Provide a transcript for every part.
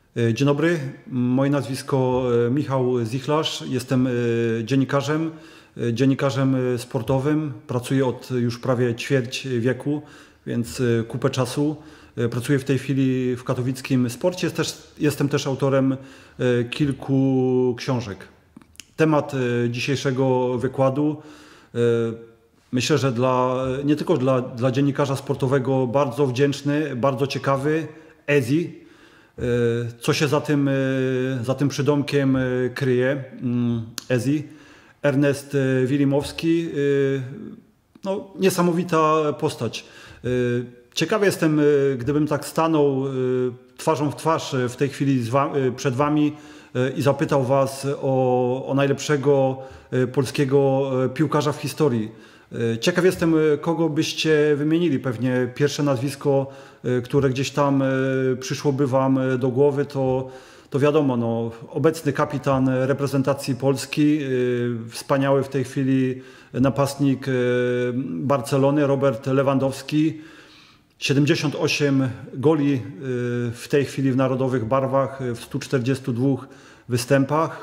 Dzień dobry, moje nazwisko Michał Zichlarz, jestem dziennikarzem sportowym, pracuję od już prawie ćwierć wieku, więc kupę czasu. Pracuję w tej chwili w katowickim Sporcie, jestem też autorem kilku książek. Temat dzisiejszego wykładu, myślę, że nie tylko dla dziennikarza sportowego bardzo wdzięczny, bardzo ciekawy, EZI. Co się za tym przydomkiem kryje? EZI. Ernest Wilimowski, no, niesamowita postać. Ciekawy jestem, gdybym tak stanął twarzą w twarz w tej chwili przed wami i zapytał was o najlepszego polskiego piłkarza w historii. Ciekaw jestem, kogo byście wymienili. Pewnie pierwsze nazwisko, które gdzieś tam przyszłoby wam do głowy, to wiadomo, no, obecny kapitan reprezentacji Polski, wspaniały w tej chwili napastnik Barcelony, Robert Lewandowski. 78 goli w tej chwili w narodowych barwach, w 142 występach.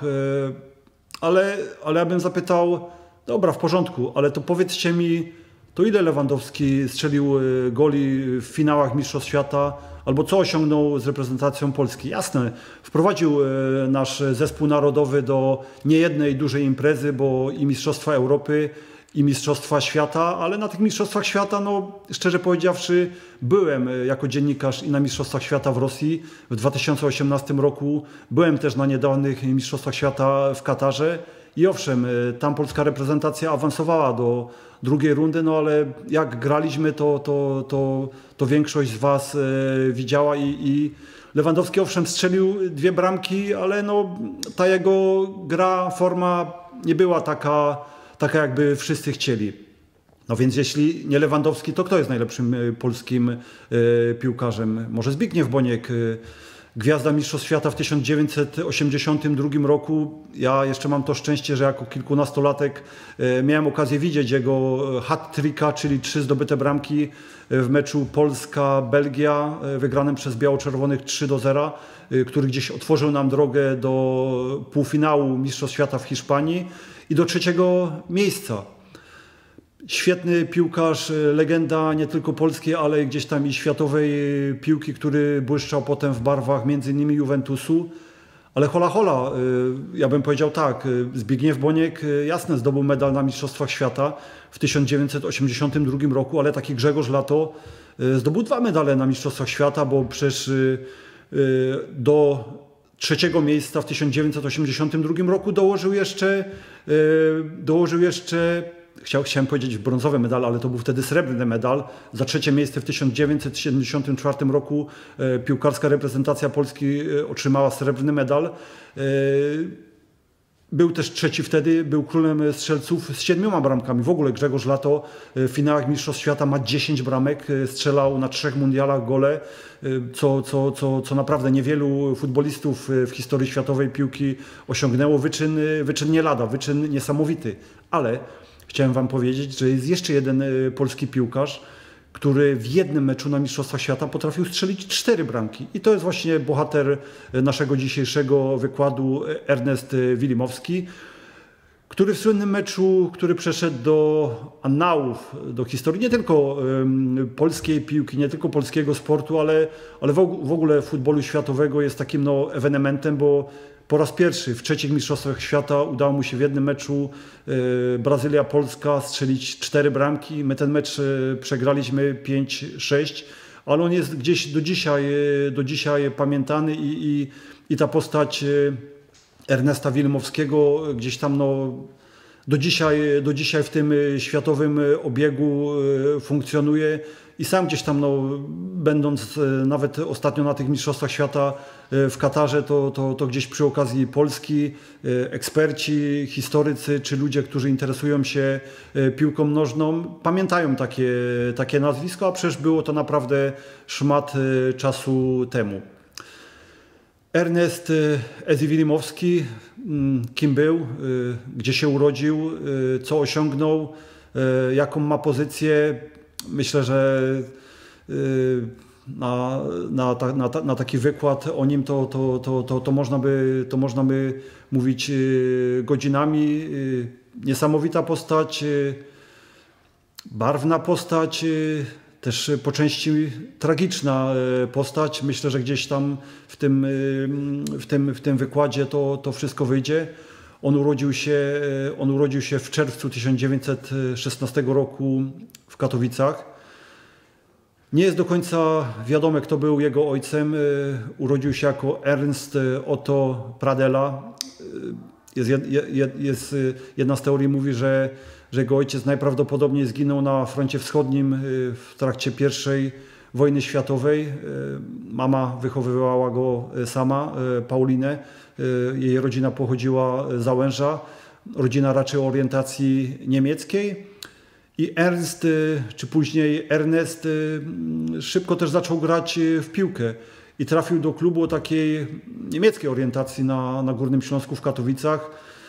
Ale ja bym zapytał, dobra, w porządku, ale to powiedzcie mi, to ile Lewandowski strzelił goli w finałach Mistrzostw Świata, albo co osiągnął z reprezentacją Polski? Jasne, wprowadził nasz zespół narodowy do niejednej dużej imprezy, bo i Mistrzostwa Europy, i Mistrzostwa Świata, ale na tych Mistrzostwach Świata, no szczerze powiedziawszy, byłem jako dziennikarz i na Mistrzostwach Świata w Rosji w 2018 roku, byłem też na niedawnych Mistrzostwach Świata w Katarze i owszem, tam polska reprezentacja awansowała do drugiej rundy, no ale jak graliśmy, to większość z was widziała i Lewandowski owszem strzelił 2 bramki, ale no ta jego gra, forma nie była taka jakby wszyscy chcieli. No więc jeśli nie Lewandowski, to kto jest najlepszym polskim piłkarzem? Może Zbigniew Boniek, gwiazda Mistrzostw Świata w 1982 roku. Ja jeszcze mam to szczęście, że jako kilkunastolatek miałem okazję widzieć jego hat-tricka, czyli 3 zdobyte bramki w meczu Polska-Belgia, wygranym przez biało-czerwonych 3-0, który gdzieś otworzył nam drogę do półfinału Mistrzostw Świata w Hiszpanii i do 3. miejsca. Świetny piłkarz, legenda nie tylko polskiej, ale gdzieś tam i światowej piłki, który błyszczał potem w barwach między innymi Juventusu. Ale hola hola, ja bym powiedział tak, Zbigniew Boniek, jasne, zdobył medal na Mistrzostwach Świata w 1982 roku, ale taki Grzegorz Lato zdobył 2 medale na Mistrzostwach Świata, bo przecież do 3. miejsca w 1982 roku dołożył jeszcze chciałem powiedzieć brązowy medal, ale to był wtedy srebrny medal. Za 3. miejsce w 1974 roku piłkarska reprezentacja Polski otrzymała srebrny medal. Był też 3. wtedy, był królem strzelców z 7 bramkami. W ogóle Grzegorz Lato w finałach Mistrzostw Świata ma 10 bramek, strzelał na 3 mundialach gole, co naprawdę niewielu futbolistów w historii światowej piłki osiągnęło. Wyczyn nie lada, wyczyn niesamowity. Ale chciałem wam powiedzieć, że jest jeszcze jeden polski piłkarz, który w jednym meczu na Mistrzostwach Świata potrafił strzelić 4 bramki. I to jest właśnie bohater naszego dzisiejszego wykładu, Ernest Wilimowski, który w słynnym meczu, który przeszedł do annałów, do historii nie tylko polskiej piłki, nie tylko polskiego sportu, ale w ogóle futbolu światowego jest takim no, ewenementem, bo po raz pierwszy w 3. Mistrzostwach Świata udało mu się w jednym meczu Brazylia-Polska strzelić 4 bramki. My ten mecz przegraliśmy 5-6, ale on jest gdzieś do dzisiaj pamiętany i ta postać Ernesta Wilimowskiego gdzieś tam no, do dzisiaj w tym światowym obiegu funkcjonuje. I sam gdzieś tam, no, będąc nawet ostatnio na tych Mistrzostwach Świata w Katarze, to gdzieś przy okazji Polski eksperci, historycy czy ludzie, którzy interesują się piłką nożną, pamiętają takie nazwisko, a przecież było to naprawdę szmat czasu temu. Ernest Ezi Wilimowski, kim był, gdzie się urodził, co osiągnął, jaką ma pozycję. Myślę, że na taki wykład o nim to można by mówić godzinami. Niesamowita postać, barwna postać, też po części tragiczna postać. Myślę, że gdzieś tam w tym wykładzie to wszystko wyjdzie. On urodził się w czerwcu 1916 roku w Katowicach. Nie jest do końca wiadome, kto był jego ojcem. Urodził się jako Ernst Otto Pradella. Jedna z teorii mówi, że jego ojciec najprawdopodobniej zginął na froncie wschodnim w trakcie I wojny światowej. Mama wychowywała go sama, Paulinę. Jej rodzina pochodziła z Załęża. Rodzina raczej o orientacji niemieckiej. I Ernst, czy później Ernest, szybko też zaczął grać w piłkę i trafił do klubu o takiej niemieckiej orientacji na Górnym Śląsku w Katowicach.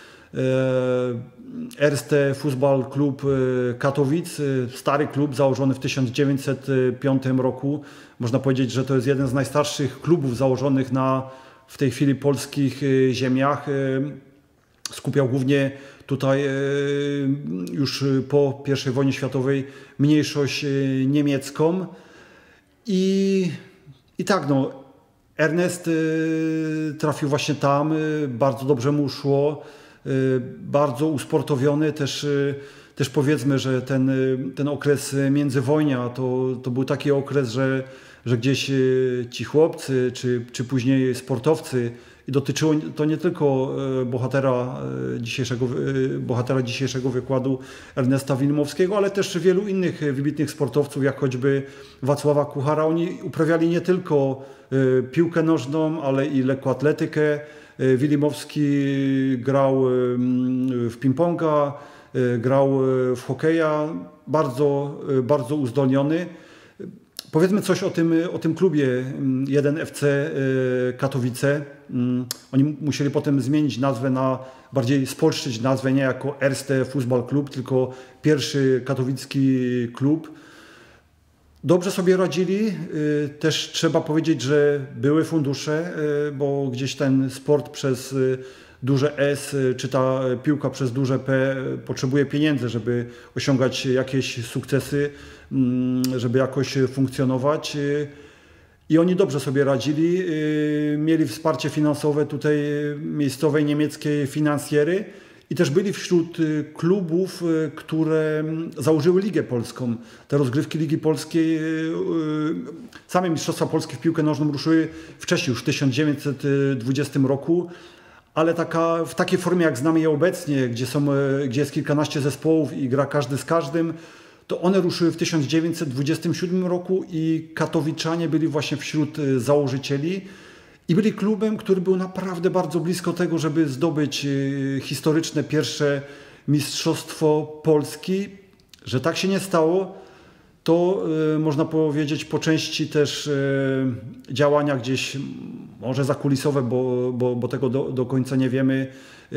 Erste Fußball Club Katowic, stary klub założony w 1905 roku. Można powiedzieć, że to jest jeden z najstarszych klubów założonych w tej chwili polskich ziemiach. Skupiał głównie tutaj już po I wojnie światowej mniejszość niemiecką. I tak, no, Ernest trafił właśnie tam, bardzo dobrze mu szło, bardzo usportowiony. Też powiedzmy, że ten okres międzywojnia to był taki okres, że gdzieś ci chłopcy czy później sportowcy, i dotyczyło to nie tylko bohatera dzisiejszego wykładu Ernesta Wilimowskiego, ale też wielu innych wybitnych sportowców, jak choćby Wacława Kuchara. Oni uprawiali nie tylko piłkę nożną, ale i lekkoatletykę. Wilimowski grał w ping-ponga, grał w hokeja, bardzo uzdolniony. Powiedzmy coś o tym klubie 1FC Katowice. Oni musieli potem zmienić nazwę spolszczyć nazwę nie jako Erste Fußball Club, tylko pierwszy katowicki klub. Dobrze sobie radzili. Też trzeba powiedzieć, że były fundusze, bo gdzieś ten sport przez duże S, czy ta piłka przez duże P potrzebuje pieniędzy, żeby osiągać jakieś sukcesy, żeby jakoś funkcjonować. I oni dobrze sobie radzili. Mieli wsparcie finansowe tutaj miejscowej niemieckiej finansjery i też byli wśród klubów, które założyły Ligę Polską. Te rozgrywki Ligi Polskiej, same Mistrzostwa Polski w piłkę nożną ruszyły wcześniej, już w 1920 roku. Ale w takiej formie, jak znamy je obecnie, gdzie jest kilkanaście zespołów i gra każdy z każdym, to one ruszyły w 1927 roku i katowiczanie byli właśnie wśród założycieli i byli klubem, który był naprawdę bardzo blisko tego, żeby zdobyć historyczne pierwsze Mistrzostwo Polski. Że tak się nie stało, to można powiedzieć po części też działania gdzieś może zakulisowe, bo tego do końca nie wiemy,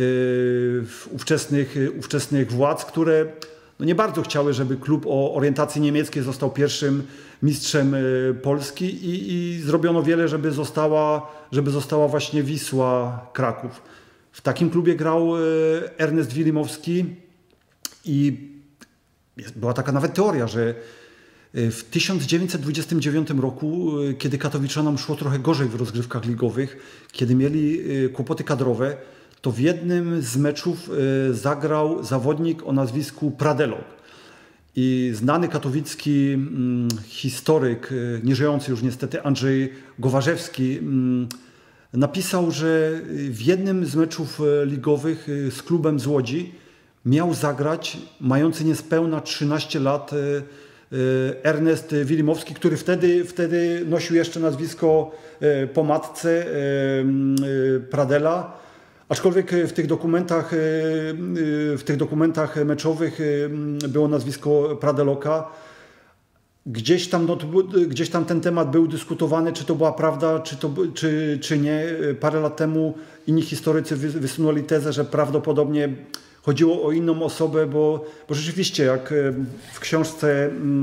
ówczesnych władz, które nie bardzo chciały, żeby klub o orientacji niemieckiej został pierwszym mistrzem Polski i zrobiono wiele, żeby została właśnie Wisła Kraków. W takim klubie grał Ernest Wilimowski i była taka nawet teoria, że w 1929 roku, kiedy katowiczanom szło trochę gorzej w rozgrywkach ligowych, kiedy mieli kłopoty kadrowe, to w jednym z meczów zagrał zawodnik o nazwisku Pradelok. I znany katowicki historyk, nieżyjący już niestety, Andrzej Gowarzewski, napisał, że w jednym z meczów ligowych z klubem z Łodzi miał zagrać mający niespełna 13 lat Ernest Wilimowski, który wtedy nosił jeszcze nazwisko po matce Pradella. Aczkolwiek w tych dokumentach meczowych było nazwisko Pradeloka. Gdzieś tam ten temat był dyskutowany, czy to była prawda, czy nie. Parę lat temu inni historycy wysunęli tezę, że prawdopodobnie chodziło o inną osobę, bo rzeczywiście jak w książce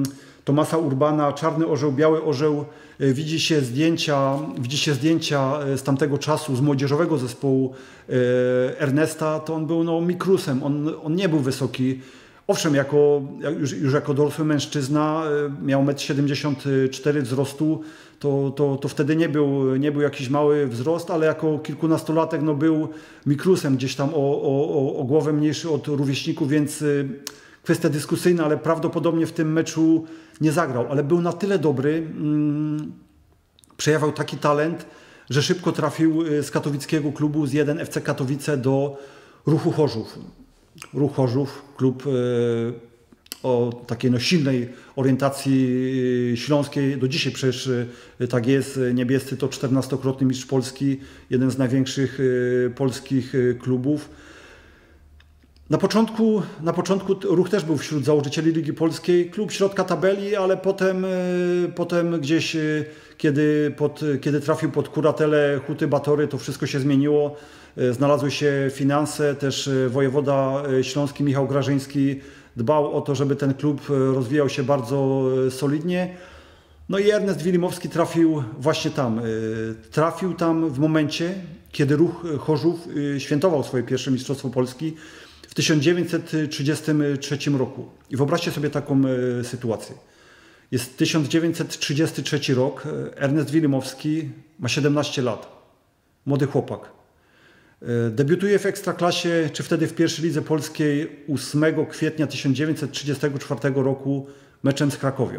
Tomasa Urbana, Czarny Orzeł, Biały Orzeł. Widzi się zdjęcia z tamtego czasu, z młodzieżowego zespołu Ernesta, to on był no, mikrusem, on nie był wysoki. Owszem, już jako dorosły mężczyzna miał 1,74 m wzrostu, to wtedy nie był jakiś mały wzrost, ale jako kilkunastolatek no, był mikrusem, gdzieś tam o głowę mniejszy od rówieśników, więc kwestia dyskusyjna, ale prawdopodobnie w tym meczu nie zagrał, ale był na tyle dobry, przejawiał taki talent, że szybko trafił z katowickiego klubu, z 1 FC Katowice do Ruchu Chorzów. Ruch Chorzów, klub o takiej no, silnej orientacji śląskiej. Do dzisiaj przecież tak jest. Niebiescy to 14-krotny mistrz Polski, jeden z największych polskich klubów. Na początku Ruch też był wśród założycieli Ligi Polskiej, klub środka tabeli, ale potem gdzieś, kiedy trafił pod kuratelę Huty Batory, to wszystko się zmieniło. Znalazły się finanse, też wojewoda śląski Michał Grażyński dbał o to, żeby ten klub rozwijał się bardzo solidnie. No i Ernest Wilimowski trafił właśnie tam. Trafił tam w momencie, kiedy Ruch Chorzów świętował swoje pierwsze Mistrzostwo Polski w 1933 roku. I wyobraźcie sobie taką sytuację. Jest 1933 rok, Ernest Wilimowski ma 17 lat. Młody chłopak. Debiutuje w Ekstraklasie, czy wtedy w pierwszej lidze polskiej 8 kwietnia 1934 roku meczem z Krakowią.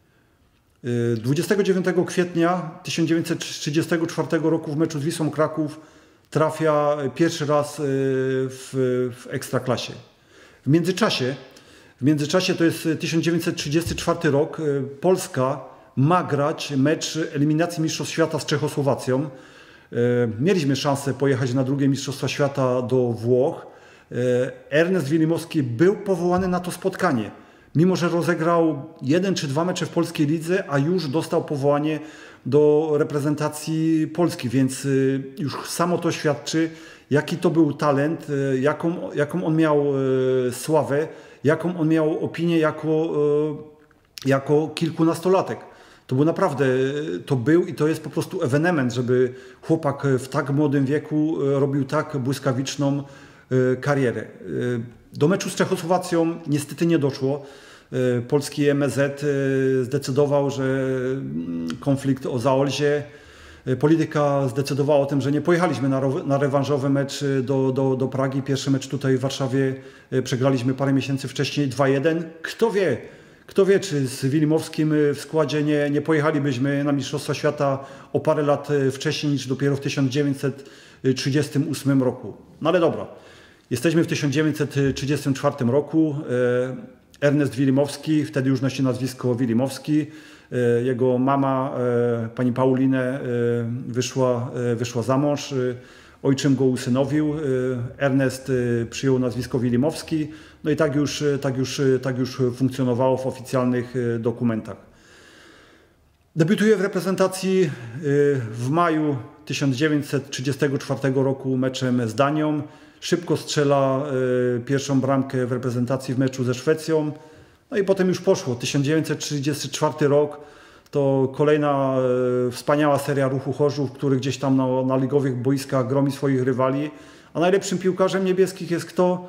29 kwietnia 1934 roku w meczu z Wisłą Kraków trafia pierwszy raz w Ekstraklasie. W międzyczasie to jest 1934 rok, Polska ma grać mecz eliminacji Mistrzostw Świata z Czechosłowacją. Mieliśmy szansę pojechać na drugie Mistrzostwa Świata do Włoch. Ernest Wilimowski był powołany na to spotkanie. Mimo że rozegrał 1 czy 2 mecze w polskiej lidze, a już dostał powołanie do reprezentacji Polski, więc już samo to świadczy, jaki to był talent, jaką on miał sławę, jaką on miał opinię jako kilkunastolatek. To był naprawdę, to był i to jest po prostu ewenement, żeby chłopak w tak młodym wieku robił tak błyskawiczną karierę. Do meczu z Czechosłowacją niestety nie doszło. Polski MSZ zdecydował, że konflikt o Zaolzie. Polityka zdecydowała o tym, że nie pojechaliśmy na rewanżowy mecz do Pragi. Pierwszy mecz tutaj w Warszawie przegraliśmy parę miesięcy wcześniej 2-1. Kto wie, czy z Wilimowskim w składzie nie pojechalibyśmy na Mistrzostwa Świata o parę lat wcześniej niż dopiero w 1938 roku. No ale dobra, jesteśmy w 1934 roku. Ernest Wilimowski, wtedy już nosi nazwisko Wilimowski. Jego mama, pani Paulinę, wyszła za mąż. Ojczym go usynowił. Ernest przyjął nazwisko Wilimowski. No i tak już funkcjonowało w oficjalnych dokumentach. Debiutuje w reprezentacji w maju 1934 roku meczem z Danią. Szybko strzela pierwszą bramkę w reprezentacji w meczu ze Szwecją. No i potem już poszło. 1934 rok to kolejna wspaniała seria Ruchu Chorzów, który gdzieś tam na ligowych boiskach gromi swoich rywali. A najlepszym piłkarzem niebieskich jest kto?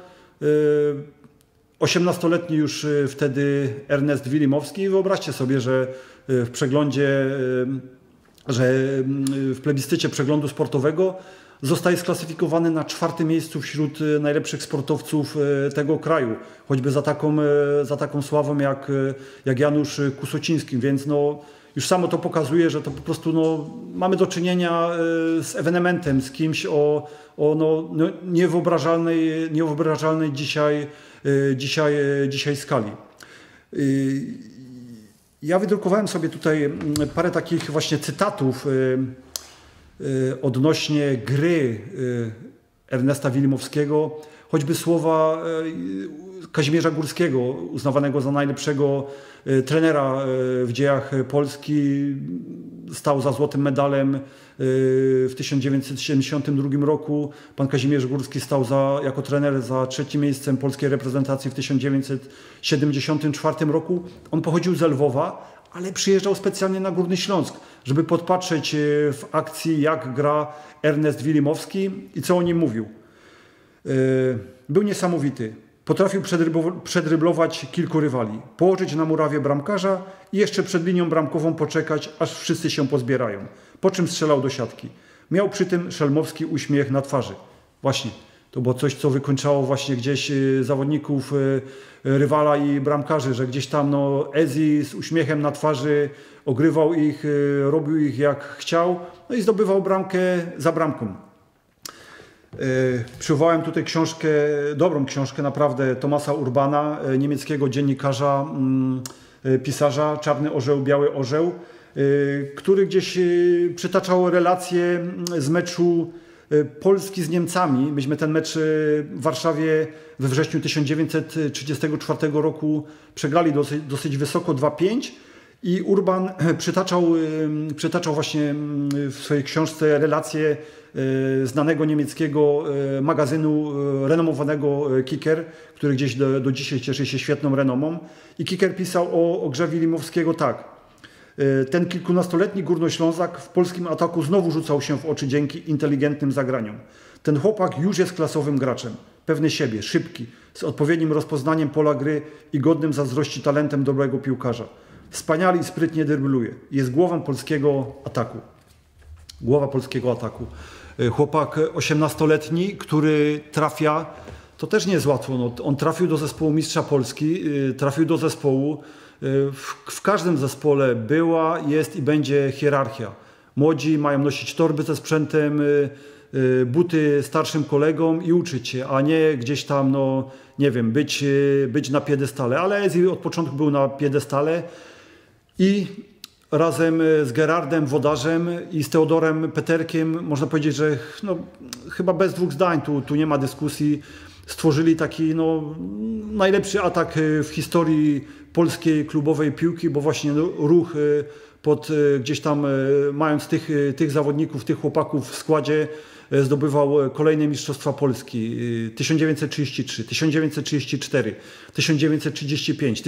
18-letni już wtedy Ernest Wilimowski. I wyobraźcie sobie, że w przeglądzie, że w plebiscycie przeglądu sportowego zostaje sklasyfikowany na 4. miejscu wśród najlepszych sportowców tego kraju. Choćby za taką sławą jak Janusz Kusociński. Więc no, już samo to pokazuje, że to po prostu no, mamy do czynienia z ewenementem, z kimś o niewyobrażalnej dzisiaj skali. Ja wydrukowałem sobie tutaj parę takich właśnie cytatów odnośnie gry Ernesta Wilimowskiego, choćby słowa Kazimierza Górskiego, uznawanego za najlepszego trenera w dziejach Polski. Stał za złotym medalem w 1972 roku. Pan Kazimierz Górski stał jako trener za 3. miejscem polskiej reprezentacji w 1974 roku. On pochodził z Lwowa, ale przyjeżdżał specjalnie na Górny Śląsk, żeby podpatrzeć w akcji, jak gra Ernest Wilimowski i co o nim mówił. Był niesamowity. Potrafił przedryblować kilku rywali, położyć na murawie bramkarza i jeszcze przed linią bramkową poczekać, aż wszyscy się pozbierają, po czym strzelał do siatki. Miał przy tym szelmowski uśmiech na twarzy. Właśnie, to było coś, co wykończało właśnie gdzieś zawodników rywala i bramkarzy, że gdzieś tam Ezi z uśmiechem na twarzy ogrywał ich, robił ich jak chciał, no i zdobywał bramkę za bramką. Przywołałem tutaj książkę, dobrą książkę naprawdę, Thomasa Urbana, niemieckiego dziennikarza, pisarza, Czarny Orzeł, Biały Orzeł, który gdzieś przytaczał relacje z meczu Polski z Niemcami. Myśmy ten mecz w Warszawie we wrześniu 1934 roku przegrali dosyć wysoko 2-5 i Urban przytaczał właśnie w swojej książce relacje znanego niemieckiego magazynu renomowanego Kicker, który gdzieś do dzisiaj cieszy się świetną renomą. I Kicker pisał o grze Wilimowskiego tak. Ten kilkunastoletni Górnoślązak w polskim ataku znowu rzucał się w oczy dzięki inteligentnym zagraniom. Ten chłopak już jest klasowym graczem, pewny siebie, szybki, z odpowiednim rozpoznaniem pola gry i godnym zazdrości talentem dobrego piłkarza. Wspaniale i sprytnie drybluje. Jest głową polskiego ataku. Głowa polskiego ataku. Chłopak 18-letni, który trafia, to też nie jest łatwo. On trafił do zespołu mistrza Polski, trafił do zespołu. W każdym zespole była, jest i będzie hierarchia. Młodzi mają nosić torby ze sprzętem, buty starszym kolegom i uczyć się, a nie gdzieś tam, nie wiem, być na piedestale. Ale Ezi od początku był na piedestale i razem z Gerardem Wodarzem i z Teodorem Peterkiem, można powiedzieć, że chyba bez dwóch zdań, tu nie ma dyskusji, stworzyli taki najlepszy atak w historii polskiej klubowej piłki, bo właśnie Ruch gdzieś tam mając tych zawodników, tych chłopaków w składzie zdobywał kolejne mistrzostwa Polski 1933, 1934, 1935,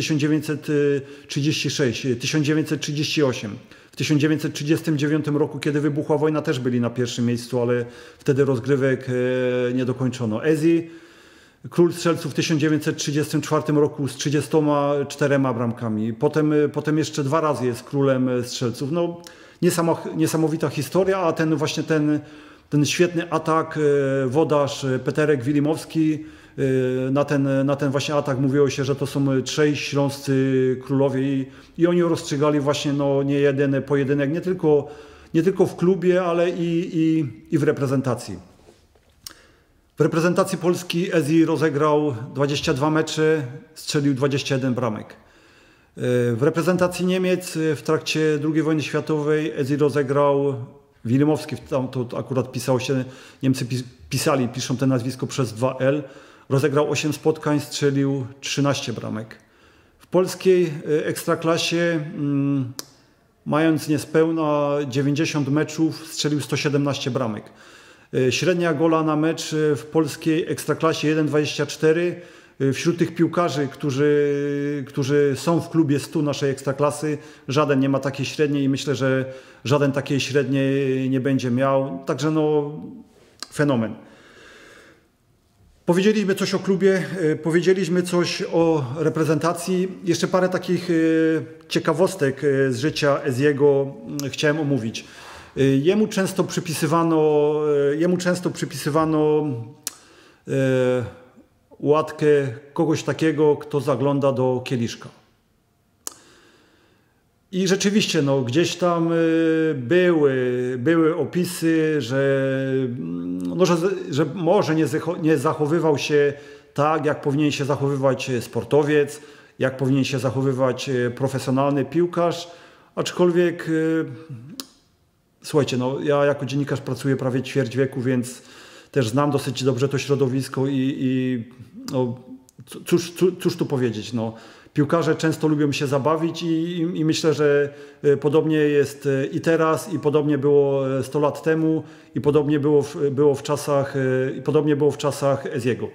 1936, 1938. W 1939 roku, kiedy wybuchła wojna, też byli na pierwszym miejscu, ale wtedy rozgrywek nie dokończono. Ezi, król strzelców w 1934 roku z 34 bramkami. Potem jeszcze 2 razy jest królem strzelców. Niesamowita historia, a ten świetny atak, Wodarz, Peterek, Wilimowski, na ten właśnie atak mówiło się, że to są 3 śląscy królowie i oni rozstrzygali właśnie nie jeden pojedynek, nie tylko w klubie, ale i w reprezentacji. W reprezentacji Polski Ezi rozegrał 22 mecze, strzelił 21 bramek. W reprezentacji Niemiec w trakcie II wojny światowej Ezi rozegrał, Wilimowski, to akurat pisało się, Niemcy piszą to nazwisko przez 2L, rozegrał 8 spotkań, strzelił 13 bramek. W polskiej ekstraklasie, mając niespełna 90 meczów, strzelił 117 bramek. Średnia gola na mecz w polskiej ekstraklasie 1,24. Wśród tych piłkarzy, którzy są w klubie 100 naszej ekstraklasy, żaden nie ma takiej średniej i myślę, że żaden takiej średniej nie będzie miał. Także fenomen. Powiedzieliśmy coś o klubie, powiedzieliśmy coś o reprezentacji. Jeszcze parę takich ciekawostek z życia Eziego chciałem omówić. Jemu często przypisywano łatkę kogoś takiego, kto zagląda do kieliszka. I rzeczywiście gdzieś tam były opisy, że może nie zachowywał się tak, jak powinien się zachowywać sportowiec, jak powinien się zachowywać profesjonalny piłkarz, aczkolwiek słuchajcie, ja jako dziennikarz pracuję prawie ćwierć wieku, więc też znam dosyć dobrze to środowisko i no, cóż tu powiedzieć, no. Piłkarze często lubią się zabawić i myślę, że podobnie jest i teraz, i podobnie było 100 lat temu, i podobnie było w czasach Eziego.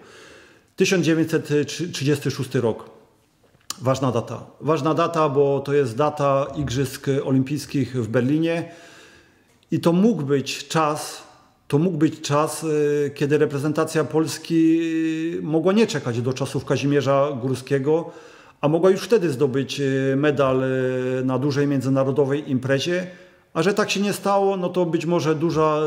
1936 rok. Ważna data, bo to jest data Igrzysk Olimpijskich w Berlinie i to mógł być czas, kiedy reprezentacja Polski mogła nie czekać do czasów Kazimierza Górskiego, a mogła już wtedy zdobyć medal na dużej międzynarodowej imprezie, a że tak się nie stało, no to być może duża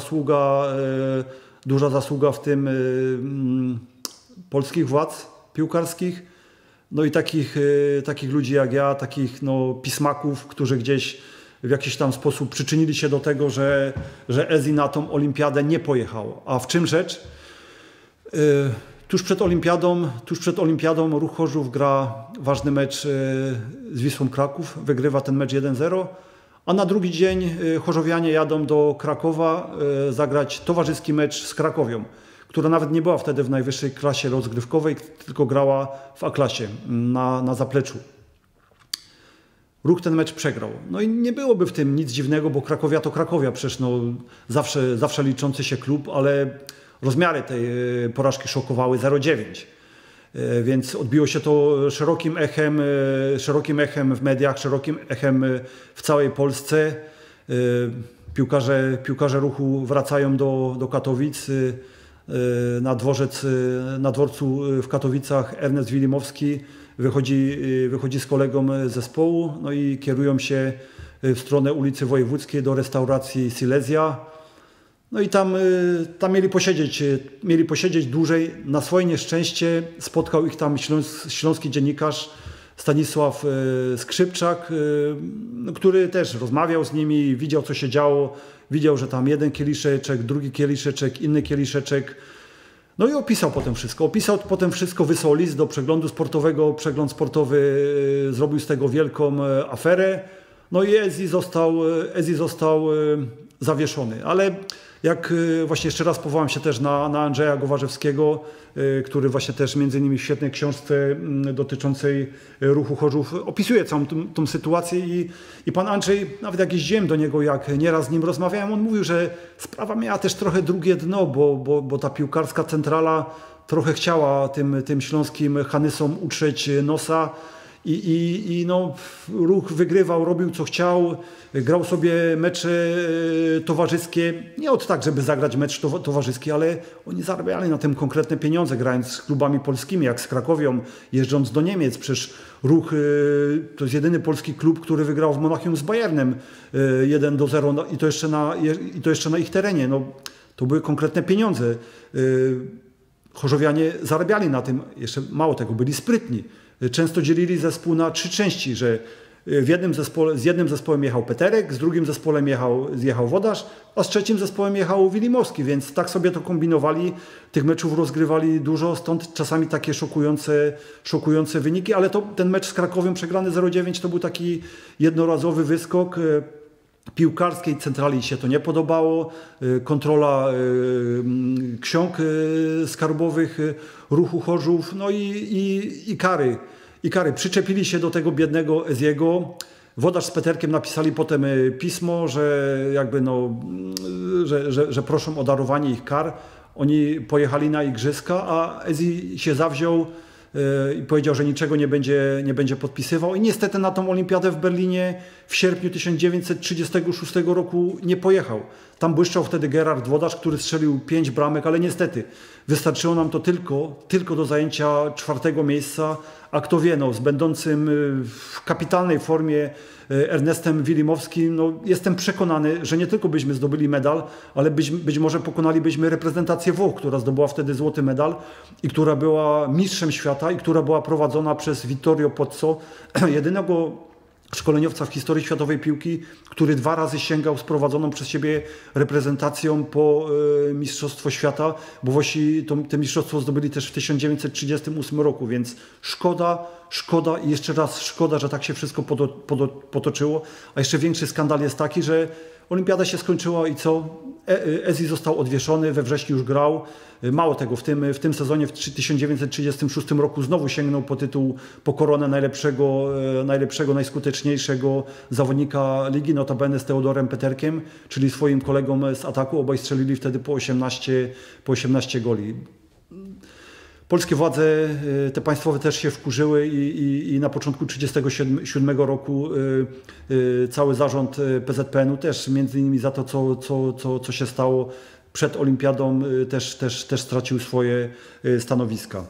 zasługa w tym polskich władz piłkarskich, no i takich ludzi jak ja, takich no, pismaków, którzy gdzieś w jakiś tam sposób przyczynili się do tego, że Ezi na tą olimpiadę nie pojechało. A w czym rzecz? Tuż przed olimpiadą Ruch Chorzów gra ważny mecz z Wisłą Kraków, wygrywa ten mecz 1-0, a na drugi dzień chorzowianie jadą do Krakowa zagrać towarzyski mecz z Krakowią, która nawet nie była wtedy w najwyższej klasie rozgrywkowej, tylko grała w A-klasie na zapleczu. Ruch ten mecz przegrał. No i nie byłoby w tym nic dziwnego, bo Krakowia to Krakowia, przecież no, zawsze liczący się klub, ale rozmiary tej porażki szokowały 0,9. Więc odbiło się to szerokim echem w mediach, szerokim echem w całej Polsce. Piłkarze Ruchu wracają do Katowic. Na dworcu w Katowicach Ernest Wilimowski wychodzi z kolegą z zespołu, no i kierują się w stronę ulicy Wojewódzkiej do restauracji Silesia. No i tam mieli posiedzieć dłużej. Na swoje nieszczęście spotkał ich tam śląski dziennikarz Stanisław Skrzypczak, który też rozmawiał z nimi, widział co się działo, widział, że tam jeden kieliszeczek, drugi kieliszeczek, inny kieliszeczek. No i opisał potem wszystko, wysłał list do przeglądu sportowego, przegląd sportowy zrobił z tego wielką aferę. No i Ezi został zawieszony, ale jak właśnie jeszcze raz powołam się też na Andrzeja Gowarzewskiego, który właśnie też między innymi w świetnej książce dotyczącej Ruchu Chorzów opisuje całą tą sytuację i pan Andrzej, nawet jak jeździłem do niego, jak nieraz z nim rozmawiałem, on mówił, że sprawa miała też trochę drugie dno, bo ta piłkarska centrala trochę chciała tym śląskim Hanysom utrzeć nosa. I no, Ruch wygrywał, robił co chciał, grał sobie mecze towarzyskie, nie od tak, żeby zagrać mecz towarzyski, ale oni zarabiali na tym konkretne pieniądze, grając z klubami polskimi, jak z Krakowią, jeżdżąc do Niemiec. Przecież Ruch to jest jedyny polski klub, który wygrał w Monachium z Bayernem 1-0 i to jeszcze na ich terenie. No, to były konkretne pieniądze. Chorzowianie zarabiali na tym, jeszcze mało tego, byli sprytni. Często dzielili zespół na 3 części, że z jednym zespołem jechał Peterek, z drugim zespołem zjechał Wodarz, a z trzecim zespołem jechał Wilimowski, więc tak sobie to kombinowali. Tych meczów rozgrywali dużo, stąd czasami takie szokujące wyniki, ale ten mecz z Krakowią przegrany 0-9 to był taki jednorazowy wyskok. Piłkarskiej centrali się to nie podobało, kontrola ksiąg skarbowych Ruchu Chorzów, no i kary. Przyczepili się do tego biednego Eziego. Wodarz z Peterkiem napisali potem pismo, że jakby no, że proszą o darowanie ich kar. Oni pojechali na igrzyska, a Ezi się zawziął i powiedział, że niczego nie będzie podpisywał. I niestety na tą olimpiadę w Berlinie w sierpniu 1936 roku nie pojechał. Tam błyszczał wtedy Gerard Wodarz, który strzelił 5 bramek, ale niestety wystarczyło nam to tylko do zajęcia 4. miejsca. A kto wie, no, z będącym w kapitalnej formie Ernestem Wilimowskim, no, jestem przekonany, że nie tylko byśmy zdobyli medal, ale być może pokonalibyśmy reprezentację Włoch, która zdobyła wtedy złoty medal i która była mistrzem świata i która była prowadzona przez Vittorio Pozzo, jedynego szkoleniowca w historii światowej piłki, który 2 razy sięgał z prowadzoną przez siebie reprezentacją po Mistrzostwo Świata, bo Włosi to mistrzostwo zdobyli też w 1938 roku, więc szkoda, szkoda i jeszcze raz szkoda, że tak się wszystko potoczyło. A jeszcze większy skandal jest taki, że olimpiada się skończyła i co? Ezi został odwieszony, we wrześniu już grał. Mało tego, w tym sezonie w 1936 roku znowu sięgnął po koronę najlepszego, najskuteczniejszego zawodnika ligi, notabene z Teodorem Peterkiem, czyli swoim kolegą z ataku. Obaj strzelili wtedy po 18 goli. Polskie władze, te państwowe, też się wkurzyły i na początku 1937 roku cały zarząd PZPN-u też między innymi za to, co się stało przed olimpiadą, też stracił swoje stanowiska.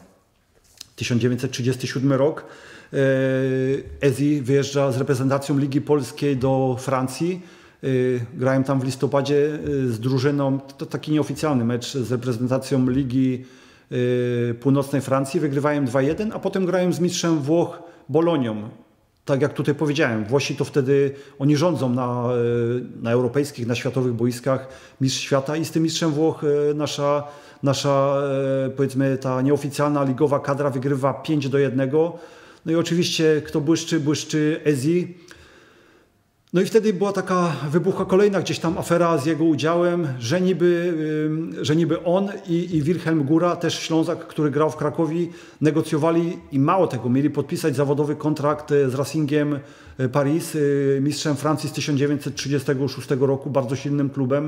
1937 rok. Ezi wyjeżdża z reprezentacją Ligi Polskiej do Francji. Grałem tam w listopadzie z drużyną, to taki nieoficjalny mecz z reprezentacją Ligi Północnej Francji. Wygrywałem 2-1, a potem grałem z mistrzem Włoch Bolonią. Tak jak tutaj powiedziałem, Włosi to wtedy, oni rządzą na europejskich, na światowych boiskach, mistrz świata i z tym mistrzem Włoch nasza powiedzmy ta nieoficjalna ligowa kadra wygrywa 5-1. No i oczywiście kto błyszczy Ezi. No i wtedy była wybuchła kolejna gdzieś tam afera z jego udziałem, że niby on i Wilhelm Góra, też Ślązak, który grał w Krakowie, negocjowali i mało tego, mieli podpisać zawodowy kontrakt z Racingiem Paris, mistrzem Francji z 1936 roku, bardzo silnym klubem.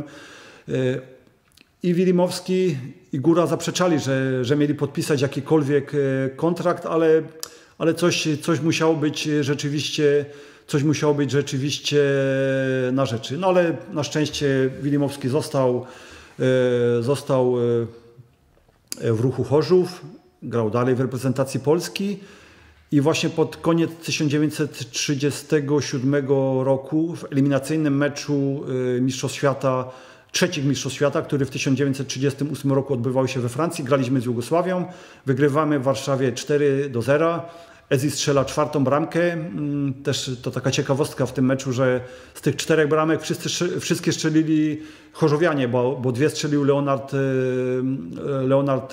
I Wilimowski i Góra zaprzeczali, że mieli podpisać jakikolwiek kontrakt, ale coś musiało być rzeczywiście na rzeczy. No ale na szczęście Wilimowski został w Ruchu Chorzów, grał dalej w reprezentacji Polski i właśnie pod koniec 1937 roku w eliminacyjnym meczu trzecich Mistrzostw Świata, który w 1938 roku odbywał się we Francji, graliśmy z Jugosławią, wygrywamy w Warszawie 4-0. Ezi strzela 4. bramkę. Też to taka ciekawostka w tym meczu, że z tych 4 bramek wszystkie strzelili chorzowianie, bo 2 strzelił Leonard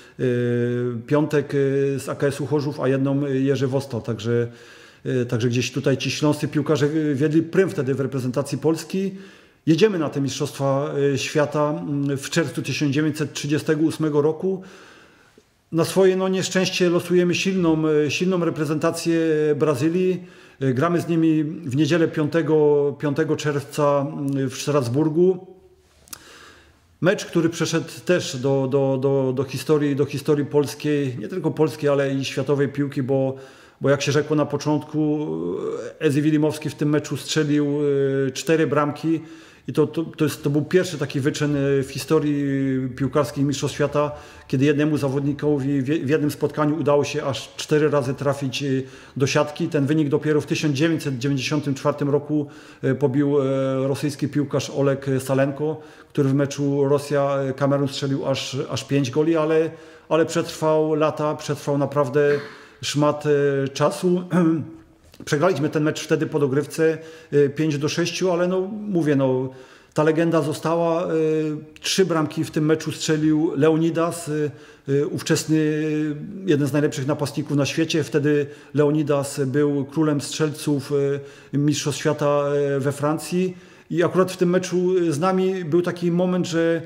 Piątek z AKS-u Chorzów, a 1 Jerzy Wosto. Także gdzieś tutaj ci śląscy piłkarze wiedli prym wtedy w reprezentacji Polski. Jedziemy na te Mistrzostwa Świata w czerwcu 1938 roku. Na swoje nieszczęście losujemy silną reprezentację Brazylii. Gramy z nimi w niedzielę 5 czerwca w Strasburgu. Mecz, który przeszedł też do historii polskiej, nie tylko polskiej, ale i światowej piłki, bo jak się rzekło na początku, Ezi Wilimowski w tym meczu strzelił 4 bramki. I to był pierwszy taki wyczyn w historii piłkarskich Mistrzostw Świata, kiedy jednemu zawodnikowi w jednym spotkaniu udało się aż 4 razy trafić do siatki. Ten wynik dopiero w 1994 roku pobił rosyjski piłkarz Oleg Salenko, który w meczu Rosja-Kamerun strzelił aż 5 goli, ale przetrwał lata, przetrwał naprawdę szmat czasu. Przegraliśmy ten mecz wtedy po dogrywce 5-6, ale mówię, ta legenda została. 3 bramki w tym meczu strzelił Leonidas, ówczesny jeden z najlepszych napastników na świecie. Wtedy Leonidas był królem strzelców Mistrzostw Świata we Francji i akurat w tym meczu z nami był taki moment, że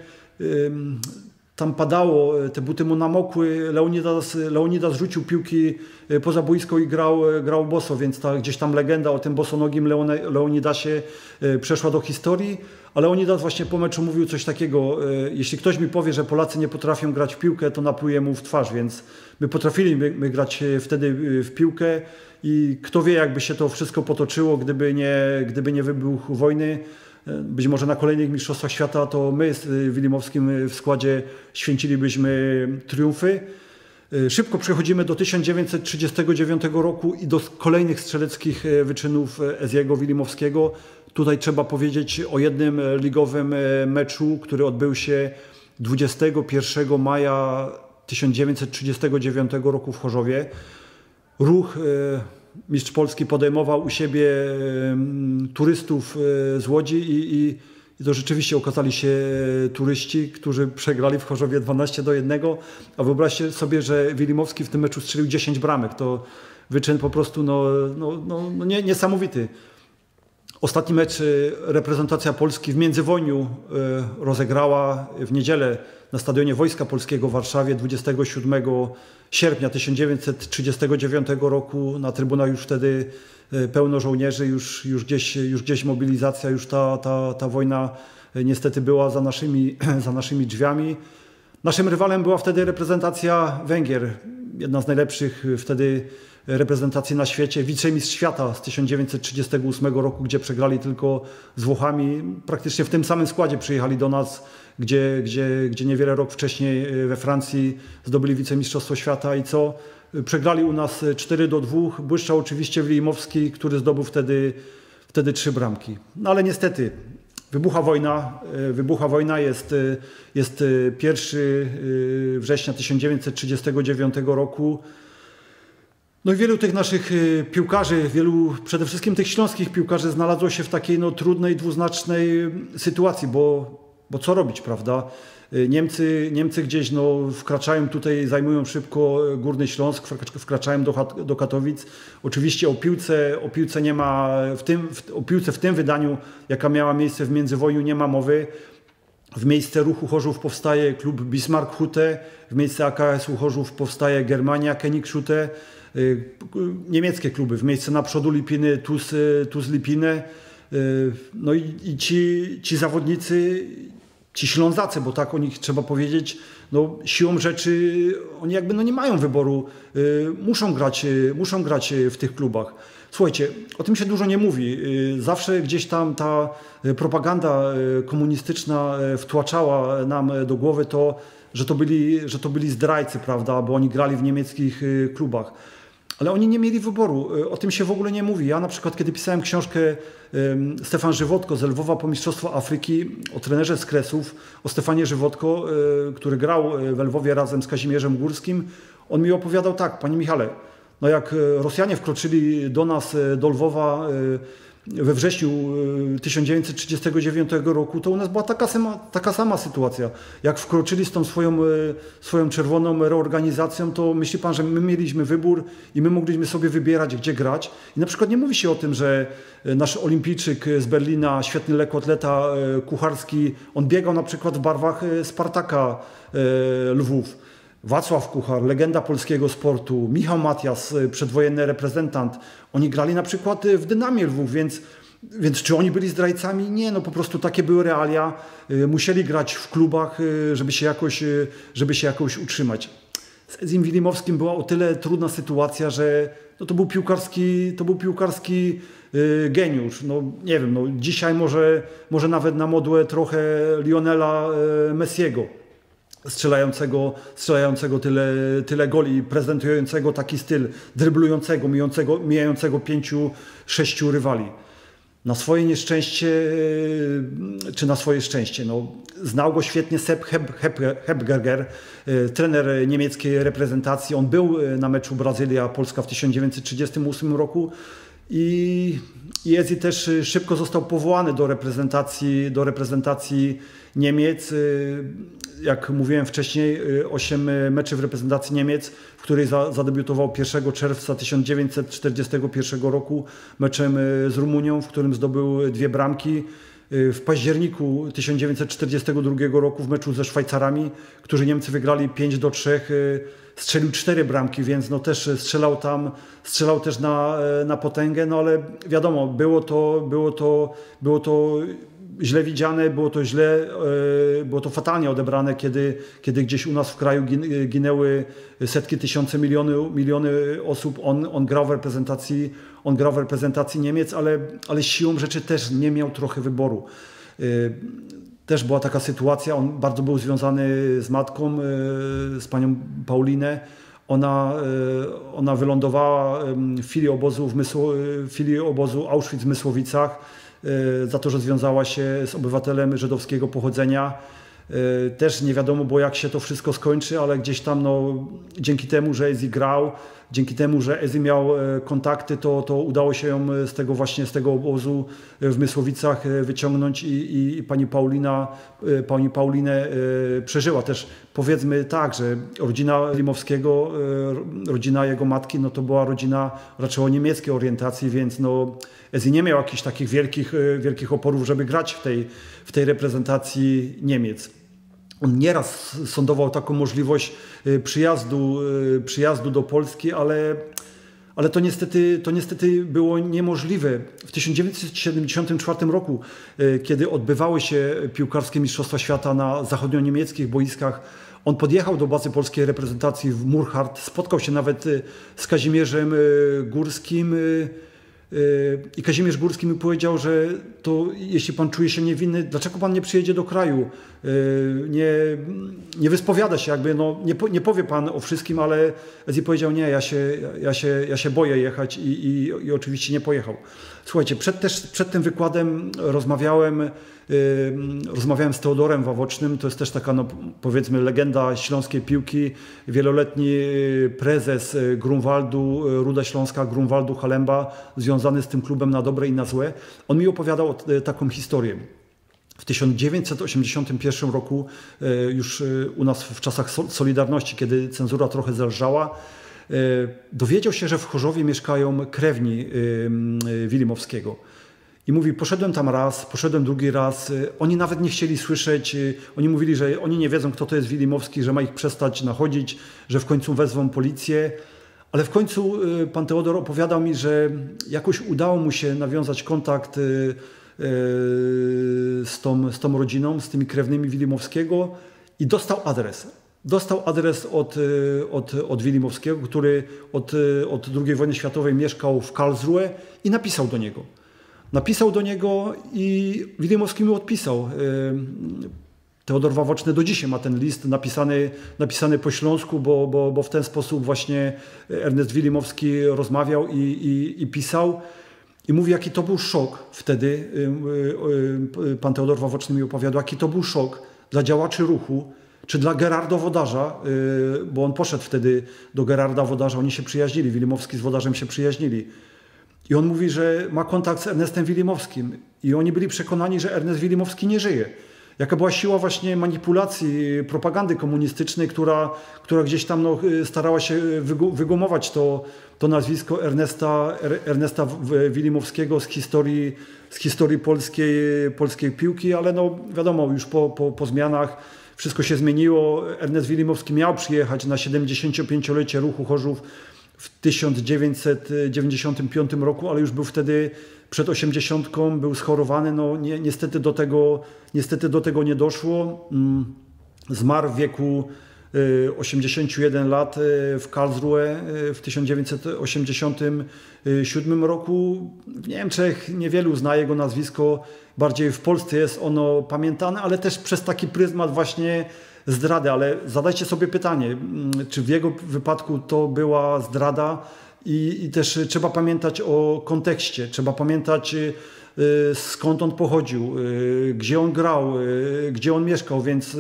tam padało, te buty mu namokły, Leonidas rzucił piłki poza boisko i grał boso, więc gdzieś tam legenda o tym bosonogim Leonidasie przeszła do historii, a Leonidas właśnie po meczu mówił coś takiego: jeśli ktoś mi powie, że Polacy nie potrafią grać w piłkę, to napluję mu w twarz, więc my potrafiliśmy grać wtedy w piłkę i kto wie, jakby się to wszystko potoczyło, gdyby nie wybuch wojny. Być może na kolejnych Mistrzostwach Świata to my z Wilimowskim w składzie święcilibyśmy triumfy. Szybko przechodzimy do 1939 roku i do kolejnych strzeleckich wyczynów Eziego Wilimowskiego. Tutaj trzeba powiedzieć o jednym ligowym meczu, który odbył się 21 maja 1939 roku w Chorzowie. Ruch, mistrz Polski, podejmował u siebie turystów z Łodzi i to rzeczywiście okazali się turyści, którzy przegrali w Chorzowie 12-1, a wyobraźcie sobie, że Wilimowski w tym meczu strzelił 10 bramek. To wyczyn po prostu niesamowity. Ostatni mecz reprezentacja Polski w międzywojniu rozegrała w niedzielę na Stadionie Wojska Polskiego w Warszawie 27 sierpnia 1939 roku. Na trybunach już wtedy pełno żołnierzy, już gdzieś mobilizacja, już ta wojna niestety była za naszymi drzwiami. Naszym rywalem była wtedy reprezentacja Węgier, jedna z najlepszych wtedy reprezentacji na świecie, wicemistrz świata z 1938 roku, gdzie przegrali tylko z Włochami. Praktycznie w tym samym składzie przyjechali do nas, gdzie niewiele rok wcześniej we Francji zdobyli wicemistrzostwo świata i co? Przegrali u nas 4-2. Błyszczał oczywiście Wilimowski, który zdobył wtedy 3 bramki. No ale niestety wybucha wojna, jest 1 września 1939 roku. No i wielu tych naszych piłkarzy, przede wszystkim tych śląskich piłkarzy znalazło się w takiej trudnej, dwuznacznej sytuacji, bo co robić, prawda? Niemcy gdzieś wkraczają tutaj, zajmują szybko Górny Śląsk, wkraczają do Katowic. Oczywiście o piłce nie ma, o piłce w tym wydaniu, jaka miała miejsce w międzywojniu, nie ma mowy. W miejsce Ruchu Chorzów powstaje klub Bismarck Hutte, w miejsce AKS-u Chorzów powstaje Germania Königshutte, niemieckie kluby, w miejsce Naprzodu Lipiny TuS Lipinę. No i ci zawodnicy, ci Ślązacy, bo tak o nich trzeba powiedzieć, siłą rzeczy oni nie mają wyboru, muszą grać w tych klubach. Słuchajcie, o tym się dużo nie mówi. Zawsze gdzieś tam ta propaganda komunistyczna wtłaczała nam do głowy to, że to byli zdrajcy, prawda, bo oni grali w niemieckich klubach. Ale oni nie mieli wyboru, o tym się w ogóle nie mówi. Ja na przykład, kiedy pisałem książkę Stefan Żywotko z Lwowa po Mistrzostwo Afryki o trenerze z Kresów, o Stefanie Żywotko, który grał w Lwowie razem z Kazimierzem Górskim, on mi opowiadał tak: panie Michale, jak Rosjanie wkroczyli do nas, do Lwowa we wrześniu 1939 roku, to u nas była taka sama sytuacja. Jak wkroczyli z tą swoją czerwoną reorganizacją, to myśli pan, że my mieliśmy wybór i my mogliśmy sobie wybierać, gdzie grać. I na przykład nie mówi się o tym, że nasz olimpijczyk z Berlina, świetny lekkoatleta Kucharski, on biegał na przykład w barwach Spartaka Lwów. Wacław Kuchar, legenda polskiego sportu, Michał Matias, przedwojenny reprezentant. Oni grali na przykład w Dynamie Lwów, więc czy oni byli zdrajcami? Nie, po prostu takie były realia. Musieli grać w klubach, żeby się jakoś utrzymać. Z Edzim Wilimowskim była o tyle trudna sytuacja, że to był piłkarski geniusz. Nie wiem, dzisiaj może nawet na modłę trochę Lionela Messiego. Strzelającego tyle goli, prezentującego taki styl, dryblującego, mijającego 5-6 rywali. Na swoje nieszczęście, czy na swoje szczęście, znał go świetnie Sepp Hepberger, trener niemieckiej reprezentacji. On był na meczu Brazylia-Polska w 1938 roku i Ezi też szybko został powołany do reprezentacji Niemiec. Jak mówiłem wcześniej, 8 meczy w reprezentacji Niemiec, w której zadebiutował 1 czerwca 1941 roku meczem z Rumunią, w którym zdobył 2 bramki. W październiku 1942 roku w meczu ze Szwajcarami, którzy Niemcy wygrali 5-3, strzelił 4 bramki, więc też strzelał też na potęgę, ale wiadomo, było to źle widziane, było to fatalnie odebrane, kiedy gdzieś u nas w kraju ginęły setki tysięcy, miliony osób. On grał w reprezentacji Niemiec, ale siłą rzeczy też nie miał trochę wyboru. Też była taka sytuacja, on bardzo był związany z matką, z panią Paulinę. Ona wylądowała w filii obozu Auschwitz w Mysłowicach za to, że związała się z obywatelem żydowskiego pochodzenia. Też nie wiadomo było, jak się to wszystko skończy, ale gdzieś tam dzięki temu, że Ezi grał, dzięki temu, że Ezi miał kontakty, to udało się ją z tego obozu w Mysłowicach wyciągnąć i pani Paulinę przeżyła. Też powiedzmy tak, że rodzina Wilimowskiego, rodzina jego matki, no to była rodzina raczej o niemieckiej orientacji, więc no Ezi nie miał jakichś takich wielkich oporów, żeby grać w tej reprezentacji Niemiec. On nieraz sondował taką możliwość przyjazdu do Polski, ale to niestety było niemożliwe. W 1974 roku, kiedy odbywały się piłkarskie Mistrzostwa Świata na zachodnio-niemieckich boiskach, on podjechał do bazy polskiej reprezentacji w Murchard, spotkał się nawet z Kazimierzem Górskim i Kazimierz Górski mi powiedział, że to jeśli pan czuje się niewinny, dlaczego pan nie przyjedzie do kraju? Nie wyspowiada się jakby, no, nie powie pan o wszystkim, ale Ezi powiedział nie, ja się boję jechać i oczywiście nie pojechał. Słuchajcie, przed tym wykładem rozmawiałem z Teodorem Wawocznym, to jest też taka, no, powiedzmy, legenda śląskiej piłki, wieloletni prezes Grunwaldu, Ruda Śląska, Grunwaldu Halemba, związany z tym klubem na dobre i na złe. On mi opowiadał taką historię. W 1981 roku, już u nas w czasach Solidarności, kiedy cenzura trochę zelżała, dowiedział się, że w Chorzowie mieszkają krewni Wilimowskiego. I mówi, poszedłem tam raz, poszedłem drugi raz, oni nawet nie chcieli słyszeć, oni mówili, że oni nie wiedzą, kto to jest Wilimowski, że ma ich przestać nachodzić, że w końcu wezwą policję. Ale w końcu pan Teodor opowiadał mi, że jakoś udało mu się nawiązać kontakt z tą rodziną, z tymi krewnymi Wilimowskiego i dostał adres. Dostał adres od Wilimowskiego, który od II wojny światowej mieszkał w Karlsruhe i napisał do niego. Napisał do niego i Wilimowski mu odpisał. Teodor Wawoczny do dzisiaj ma ten list napisany po śląsku, bo w ten sposób właśnie Ernest Wilimowski rozmawiał i pisał. I mówi, jaki to był szok wtedy, pan Teodor Wawoczny mi opowiadał, jaki to był szok dla działaczy ruchu, czy dla Gerarda Wodarza, bo on poszedł wtedy do Gerarda Wodarza, oni się przyjaźnili, Wilimowski z Wodarzem się przyjaźnili. I on mówi, że ma kontakt z Ernestem Wilimowskim i oni byli przekonani, że Ernest Wilimowski nie żyje. Jaka była siła właśnie manipulacji, propagandy komunistycznej, która gdzieś tam starała się wygumować to nazwisko Ernesta Wilimowskiego z historii polskiej piłki, ale no wiadomo, już po zmianach wszystko się zmieniło. Ernest Wilimowski miał przyjechać na 75-lecie ruchu Chorzów w 1995 roku, ale już był wtedy przed 80, był schorowany, no niestety do tego nie doszło. Zmarł w wieku 81 lat w Karlsruhe w 1987 roku. W Niemczech niewielu zna jego nazwisko, bardziej w Polsce jest ono pamiętane, ale też przez taki pryzmat właśnie zdrady. Ale zadajcie sobie pytanie, czy w jego wypadku to była zdrada i też trzeba pamiętać o kontekście, trzeba pamiętać skąd on pochodził, gdzie on grał, gdzie on mieszkał, więc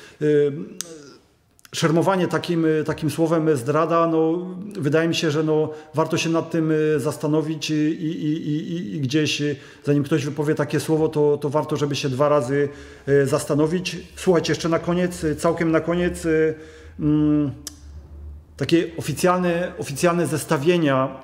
szermowanie takim słowem zdrada, no, wydaje mi się, że no, warto się nad tym zastanowić i gdzieś, zanim ktoś wypowie takie słowo, to warto, żeby się 2 razy zastanowić. Słuchajcie, jeszcze całkiem na koniec, takie oficjalne zestawienia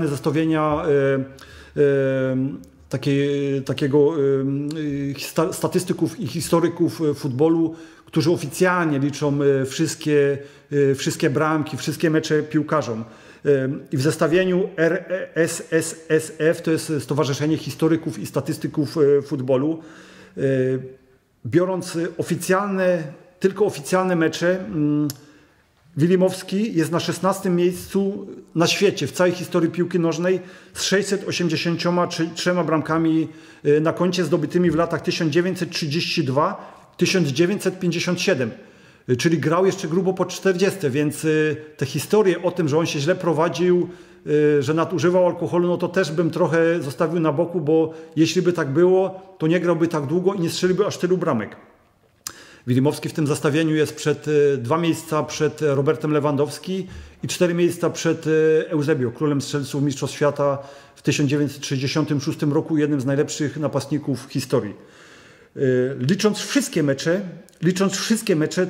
takiego statystyków i historyków futbolu, którzy oficjalnie liczą wszystkie bramki, wszystkie mecze piłkarzom. I w zestawieniu RSSSF, to jest Stowarzyszenie Historyków i Statystyków Futbolu, biorąc tylko oficjalne mecze, Wilimowski jest na 16. miejscu na świecie w całej historii piłki nożnej z 683 bramkami na koncie zdobytymi w latach 1932-1957. Czyli grał jeszcze grubo po 40, więc te historie o tym, że on się źle prowadził, że nadużywał alkoholu, no to też bym trochę zostawił na boku, bo jeśli by tak było, to nie grałby tak długo i nie strzeliłby aż tylu bramek. Wilimowski w tym zestawieniu jest 2 miejsca przed Robertem Lewandowski i 4 miejsca przed Eusebio, królem strzelców Mistrzostw Świata w 1966 roku, jednym z najlepszych napastników w historii. Licząc wszystkie mecze,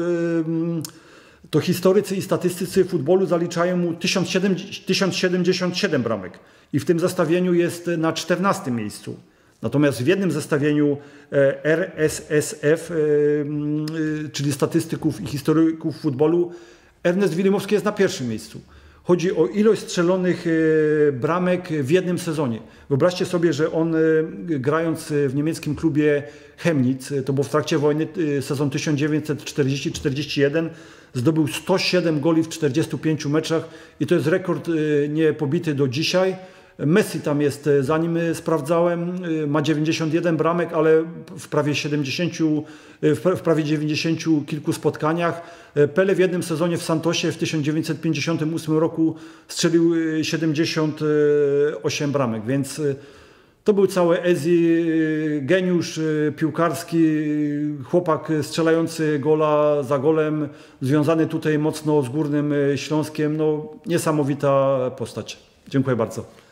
to historycy i statystycy futbolu zaliczają mu 1077 bramek i w tym zestawieniu jest na 14 miejscu. Natomiast w jednym zestawieniu RSSF, czyli statystyków i historyków futbolu, Ernest Wilimowski jest na pierwszym miejscu. Chodzi o ilość strzelonych bramek w jednym sezonie. Wyobraźcie sobie, że on grając w niemieckim klubie Chemnitz, to było w trakcie wojny, sezon 1940-41, zdobył 107 goli w 45 meczach i to jest rekord niepobity do dzisiaj. Messi tam jest, zanim sprawdzałem, ma 91 bramek, ale w prawie 90 kilku spotkaniach. Pele w jednym sezonie w Santosie w 1958 roku strzelił 78 bramek, więc to był cały Ezi, geniusz piłkarski, chłopak strzelający gola za golem, związany tutaj mocno z Górnym Śląskiem. No, niesamowita postać. Dziękuję bardzo.